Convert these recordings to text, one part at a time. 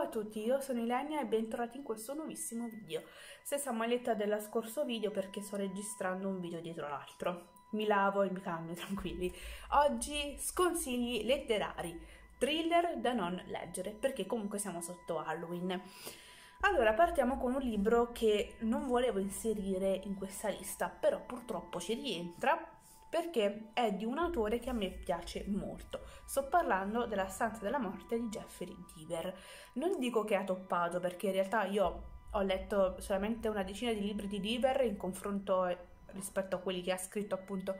a tutti, io sono Ilenia e bentornati in questo nuovissimo video. Stessa maglietta dello scorso video perché sto registrando un video dietro l'altro. Mi lavo e mi cambio, tranquilli. Oggi sconsigli letterari, thriller da non leggere, perché comunque siamo sotto Halloween. Allora, partiamo con un libro che non volevo inserire in questa lista, però purtroppo ci rientra perché è di un autore che a me piace molto. Sto parlando della Stanza della morte di Jeffrey Deaver. Non dico che ha toppato, perché in realtà io ho letto solamente una decina di libri di Deaver in confronto rispetto a quelli che ha scritto, appunto,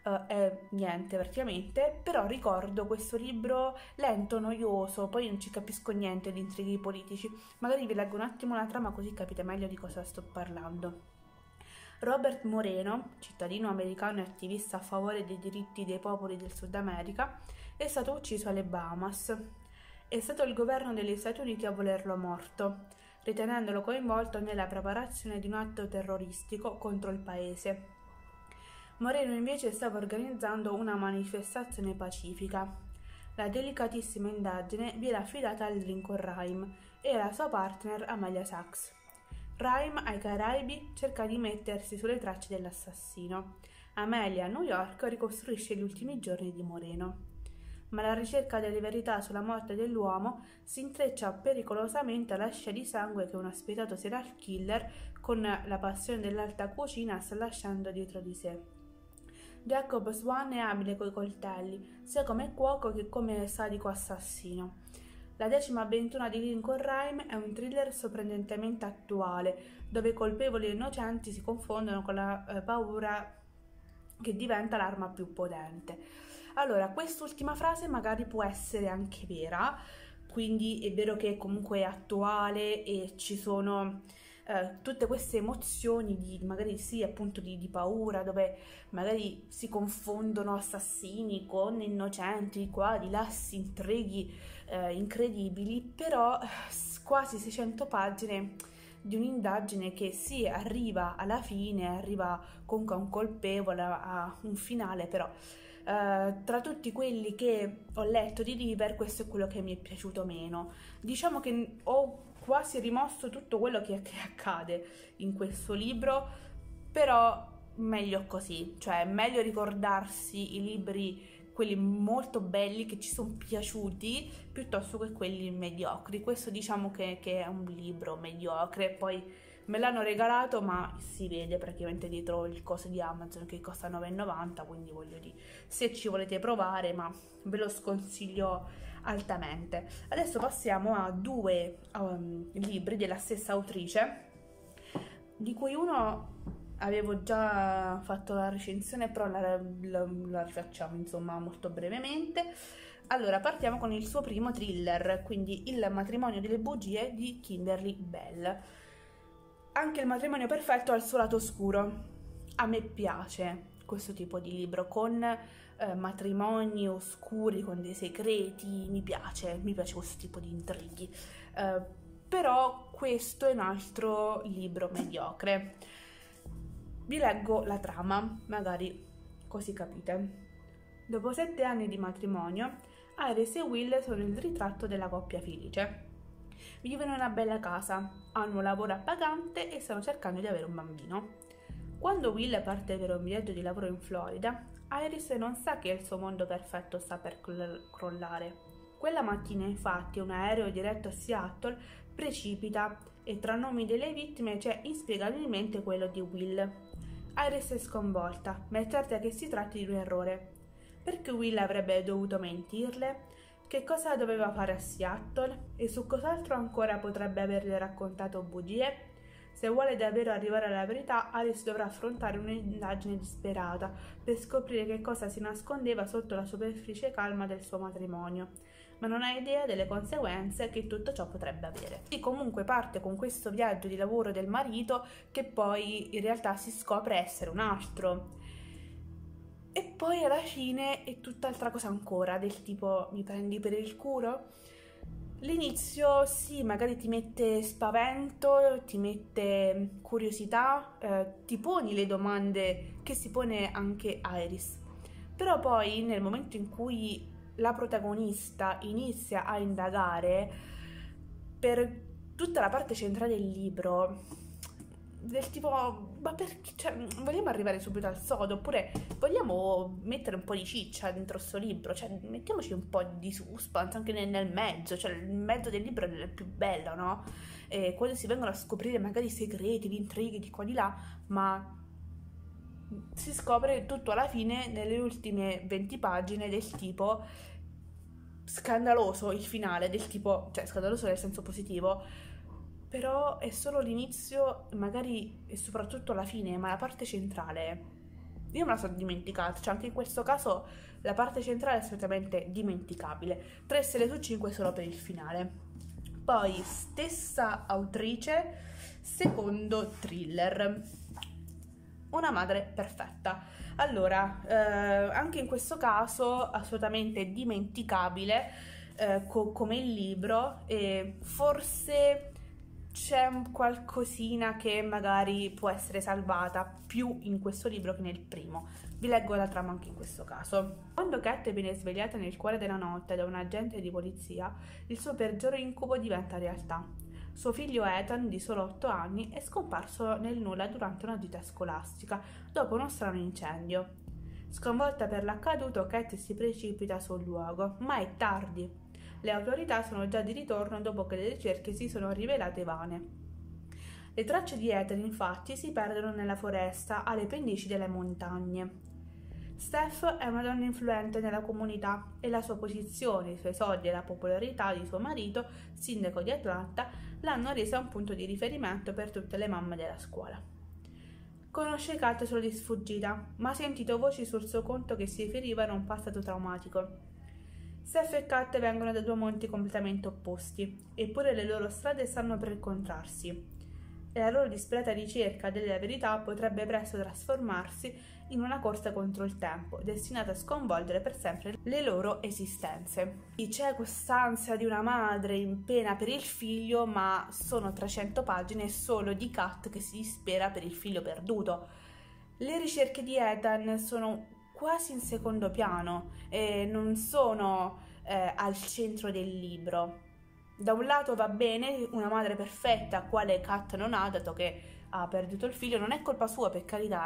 è niente praticamente, però ricordo questo libro lento, noioso, poi non ci capisco niente di intrighi politici. Magari vi leggo un attimo la trama così capite meglio di cosa sto parlando. Robert Moreno, cittadino americano e attivista a favore dei diritti dei popoli del Sud America, è stato ucciso alle Bahamas. È stato il governo degli Stati Uniti a volerlo morto, ritenendolo coinvolto nella preparazione di un atto terroristico contro il paese. Moreno invece stava organizzando una manifestazione pacifica. La delicatissima indagine viene affidata al Lincoln Rhyme e alla sua partner Amelia Sachs. Rhyme ai Caraibi cerca di mettersi sulle tracce dell'assassino. Amelia a New York ricostruisce gli ultimi giorni di Moreno. Ma la ricerca delle verità sulla morte dell'uomo si intreccia pericolosamente alla scia di sangue che uno spietato serial killer con la passione dell'alta cucina sta lasciando dietro di sé. Jacob Swan è abile coi coltelli, sia come cuoco che come sadico assassino. La 10ª avventura di Lincoln Rhyme è un thriller sorprendentemente attuale, dove colpevoli e innocenti si confondono con la paura che diventa l'arma più potente. Allora, quest'ultima frase magari può essere anche vera, quindi è vero che comunque è attuale e ci sono tutte queste emozioni di magari sì, appunto di paura, dove magari si confondono assassini con innocenti, qua di là si intrighi incredibili, però quasi 600 pagine di un'indagine che sì, arriva alla fine, arriva comunque a un colpevole, a un finale, però tra tutti quelli che ho letto di Deaver questo è quello che mi è piaciuto meno. Diciamo che ho quasi rimosso tutto quello che accade in questo libro, però meglio così, cioè meglio ricordarsi i libri, quelli molto belli che ci sono piaciuti, piuttosto che quelli mediocri. Questo diciamo che è un libro mediocre, poi me l'hanno regalato, ma si vede praticamente dietro il coso di Amazon che costa 9,90, quindi voglio dire, se ci volete provare, ma ve lo sconsiglio altamente. Adesso passiamo a due libri della stessa autrice, di cui uno avevo già fatto la recensione, però la rifacciamo insomma molto brevemente. Allora, partiamo con il suo primo thriller, quindi Il matrimonio delle bugie di Kimberly Bell. Anche Il matrimonio perfetto ha il suo lato oscuro. A me piace questo tipo di libro, con matrimoni oscuri, con dei segreti, mi piace questo tipo di intrighi. Però questo è un altro libro mediocre. Vi leggo la trama, magari così capite. Dopo 7 anni di matrimonio, Iris e Will sono il ritratto della coppia felice. Vivono in una bella casa, hanno un lavoro appagante e stanno cercando di avere un bambino. Quando Will parte per un viaggio di lavoro in Florida, Iris non sa che il suo mondo perfetto sta per crollare. Quella mattina, infatti, un aereo diretto a Seattle precipita e tra nomi delle vittime c'è inspiegabilmente quello di Will. Iris è sconvolta, ma è certa che si tratti di un errore. Perché Will avrebbe dovuto mentirle? Che cosa doveva fare a Seattle? E su cos'altro ancora potrebbe averle raccontato bugie? Se vuole davvero arrivare alla verità, Alice dovrà affrontare un'indagine disperata per scoprire che cosa si nascondeva sotto la superficie calma del suo matrimonio, ma non ha idea delle conseguenze che tutto ciò potrebbe avere. E comunque parte con questo viaggio di lavoro del marito che poi in realtà si scopre essere un altro. E poi alla fine è tutt'altra cosa ancora, del tipo mi prendi per il culo? L'inizio sì, magari ti mette spavento, ti mette curiosità, ti poni le domande che si pone anche Iris. Però poi nel momento in cui la protagonista inizia a indagare, per tutta la parte centrale del libro, del tipo, ma perché, cioè, vogliamo arrivare subito al sodo, oppure vogliamo mettere un po' di ciccia dentro sto libro, cioè mettiamoci un po' di suspense anche nel mezzo, cioè il mezzo del libro è il più bello, no? E quando si vengono a scoprire magari i segreti, gli intrighi di qua di là, ma si scopre tutto alla fine nelle ultime 20 pagine del tipo scandaloso il finale, del tipo, cioè scandaloso nel senso positivo, però è solo l'inizio, magari e soprattutto la fine, ma la parte centrale io me la sono dimenticata, cioè anche in questo caso la parte centrale è assolutamente dimenticabile. 3 stelle su 5 solo per il finale. Poi stessa autrice, secondo thriller, Una madre perfetta. Allora, anche in questo caso assolutamente dimenticabile come il libro, e forse c'è qualcosina che magari può essere salvata più in questo libro che nel primo. Vi leggo la trama anche in questo caso. Quando Cat viene svegliata nel cuore della notte da un agente di polizia, il suo peggiore incubo diventa realtà. Suo figlio Ethan, di solo 8 anni, è scomparso nel nulla durante una gita scolastica, dopo uno strano incendio. Sconvolta per l'accaduto, Cat si precipita sul luogo, ma è tardi. Le autorità sono già di ritorno dopo che le ricerche si sono rivelate vane. Le tracce di Ethan, infatti, si perdono nella foresta alle pendici delle montagne. Steph è una donna influente nella comunità e la sua posizione, i suoi soldi e la popolarità di suo marito, sindaco di Atlanta, l'hanno resa un punto di riferimento per tutte le mamme della scuola. Conosce Kat solo di sfuggita, ma ha sentito voci sul suo conto che si riferivano a un passato traumatico. Steph e Kat vengono da due monti completamente opposti, eppure le loro strade stanno per incontrarsi. E la loro disperata ricerca della verità potrebbe presto trasformarsi in una corsa contro il tempo, destinata a sconvolgere per sempre le loro esistenze. C'è quest'ansia di una madre in pena per il figlio, ma sono 300 pagine solo di Kat che si dispera per il figlio perduto. Le ricerche di Ethan sono quasi in secondo piano e non sono al centro del libro. Da un lato va bene, una madre perfetta, quale Kat non ha, dato che ha perduto il figlio, non è colpa sua, per carità,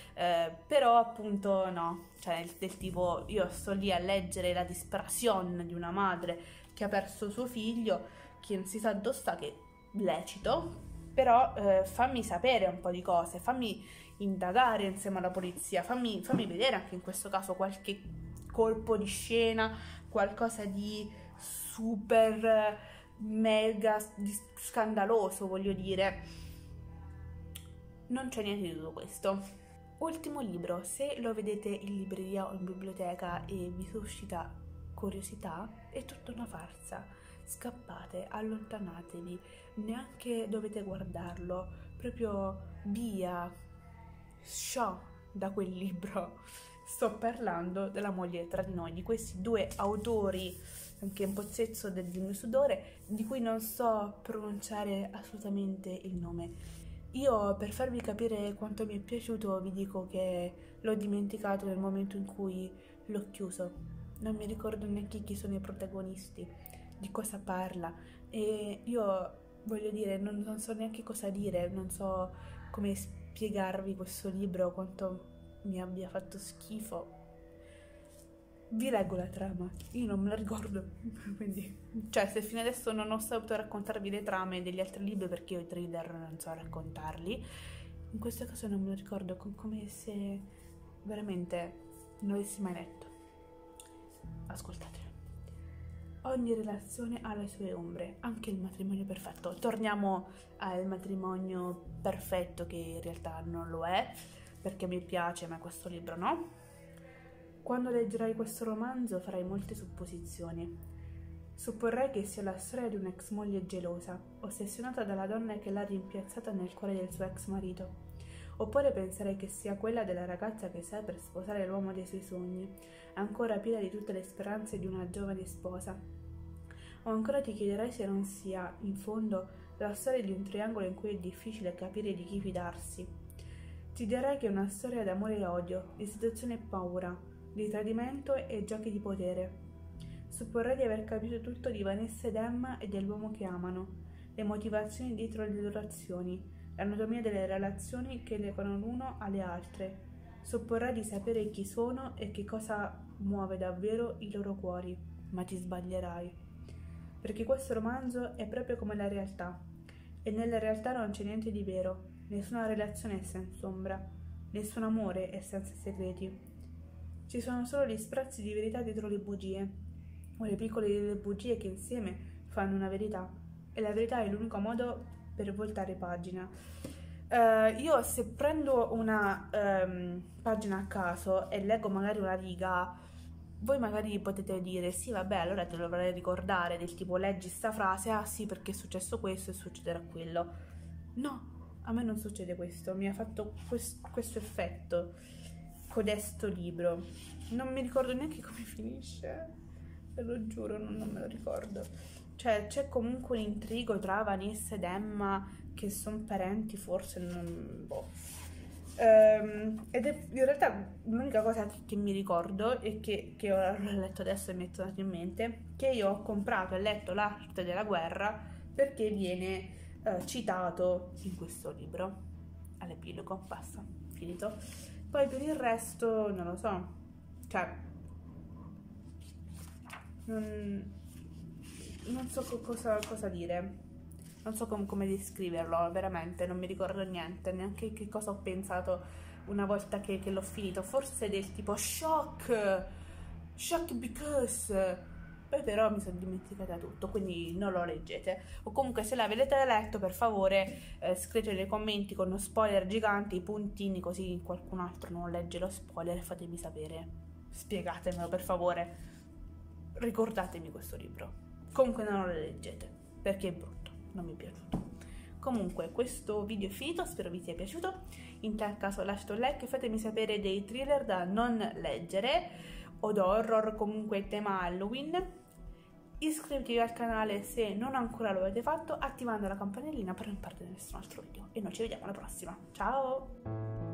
però appunto no, cioè del tipo, io sto lì a leggere la disperazione di una madre che ha perso suo figlio, che non si sa dove sta, che è lecito, però fammi sapere un po' di cose, fammi indagare insieme alla polizia, fammi vedere anche in questo caso qualche colpo di scena, qualcosa di super mega scandaloso, voglio dire. Non c'è niente di tutto questo. Ultimo libro, se lo vedete in libreria o in biblioteca e vi suscita curiosità, è tutta una farsa. Scappate, allontanatevi, neanche dovete guardarlo, proprio via, sciò da quel libro. Sto parlando della moglie tra di noi, di questi due autori, anche un pozzezzo del mio sudore, di cui non so pronunciare assolutamente il nome. Io, per farvi capire quanto mi è piaciuto, vi dico che l'ho dimenticato nel momento in cui l'ho chiuso. Non mi ricordo neanche chi sono i protagonisti, di cosa parla. E io, voglio dire, non so neanche cosa dire, non so come spiegarvi questo libro, quanto mi abbia fatto schifo. Vi leggo la trama, io non me la ricordo, quindi, cioè, se fino adesso non ho saputo raccontarvi le trame degli altri libri perché io i thriller non so raccontarli, in questo caso non me lo ricordo, come se veramente non avessi mai letto. Ascoltate. Ogni relazione ha le sue ombre, anche il matrimonio perfetto. Torniamo al matrimonio perfetto, che in realtà non lo è, perché mi piace, ma questo libro no. Quando leggerai questo romanzo farai molte supposizioni. Supporrai che sia la storia di un'ex moglie gelosa, ossessionata dalla donna che l'ha rimpiazzata nel cuore del suo ex marito. Oppure penserai che sia quella della ragazza che sta per sposare l'uomo dei suoi sogni, ancora piena di tutte le speranze di una giovane sposa. O ancora ti chiederai se non sia, in fondo, la storia di un triangolo in cui è difficile capire di chi fidarsi. Ti dirai che è una storia d'amore e odio, di seduzione e paura, di tradimento e giochi di potere. Supporrei di aver capito tutto di Vanessa ed Emma e dell'uomo che amano, le motivazioni dietro le loro azioni, l'anatomia delle relazioni che legano l'uno alle altre. Supporrei di sapere chi sono e che cosa muove davvero i loro cuori, ma ti sbaglierai. Perché questo romanzo è proprio come la realtà, e nella realtà non c'è niente di vero, nessuna relazione è senza ombra, nessun amore è senza segreti. Ci sono solo gli sprazzi di verità dietro le bugie, o le piccole bugie che insieme fanno una verità, e la verità è l'unico modo per voltare pagina. Io se prendo una pagina a caso e leggo magari una riga, voi magari potete dire sì vabbè allora te lo vorrei ricordare, del tipo leggi sta frase, ah sì perché è successo questo e succederà quello. No, a me non succede questo, mi ha fatto questo effetto codesto libro. Non mi ricordo neanche come finisce, ve lo giuro, non me lo ricordo. Cioè c'è comunque un intrigo tra Vanessa ed Emma che sono parenti, forse non boh. Ed è in realtà l'unica cosa che mi ricordo e che ho letto adesso e mi è tornato in mente, che io ho comprato e letto L'arte della guerra perché viene citato in questo libro all'epilogo, basta, finito. Poi per il resto non lo so, cioè non so cosa dire, non so come descriverlo, veramente non mi ricordo niente, neanche che cosa ho pensato una volta che l'ho finito, forse del tipo shock because, poi però mi sono dimenticata tutto, quindi non lo leggete, o comunque se l'avete letto per favore scrivete nei commenti con uno spoiler gigante i puntini, così qualcun altro non legge lo spoiler e fatemi sapere, spiegatemelo per favore, ricordatemi questo libro. Comunque non lo leggete, perché è brutto, non mi è piaciuto. Comunque questo video è finito, spero vi sia piaciuto. In tal caso lasciate un like e fatemi sapere dei thriller da non leggere o d'horror, comunque tema Halloween. Iscrivetevi al canale se non ancora lo avete fatto, attivando la campanellina per non perdere nessun altro video. E noi ci vediamo alla prossima. Ciao!